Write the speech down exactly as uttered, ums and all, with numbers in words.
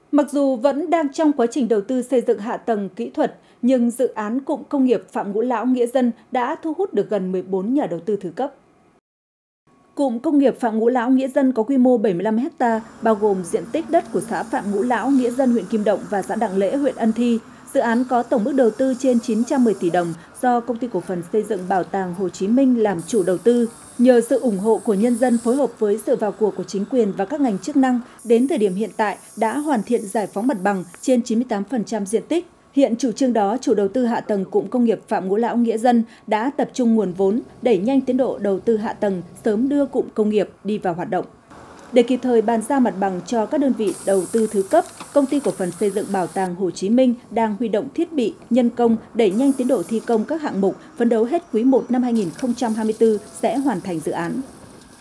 Mặc dù vẫn đang trong quá trình đầu tư xây dựng hạ tầng kỹ thuật, nhưng dự án cụm công nghiệp Phạm Ngũ Lão Nghĩa Dân đã thu hút được gần mười bốn nhà đầu tư thứ cấp. Cụm công nghiệp Phạm Ngũ Lão Nghĩa Dân có quy mô bảy mươi lăm héc ta, bao gồm diện tích đất của xã Phạm Ngũ Lão Nghĩa Dân, huyện Kim Động và xã Đặng Lễ, huyện Ân Thi. Dự án có tổng mức đầu tư trên chín trăm mười tỷ đồng do Công ty Cổ phần Xây dựng Bảo tàng Hồ Chí Minh làm chủ đầu tư. Nhờ sự ủng hộ của nhân dân phối hợp với sự vào cuộc của chính quyền và các ngành chức năng, đến thời điểm hiện tại đã hoàn thiện giải phóng mặt bằng trên chín mươi tám phần trăm diện tích. Hiện chủ trương đó, chủ đầu tư hạ tầng cụm công nghiệp Phạm Ngũ Lão Nghĩa Dân đã tập trung nguồn vốn, đẩy nhanh tiến độ đầu tư hạ tầng, sớm đưa cụm công nghiệp đi vào hoạt động. Để kịp thời bàn giao mặt bằng cho các đơn vị đầu tư thứ cấp, Công ty Cổ phần Xây dựng Bảo tàng Hồ Chí Minh đang huy động thiết bị, nhân công, đẩy nhanh tiến độ thi công các hạng mục, phấn đấu hết quý một năm hai nghìn không trăm hai mươi tư sẽ hoàn thành dự án.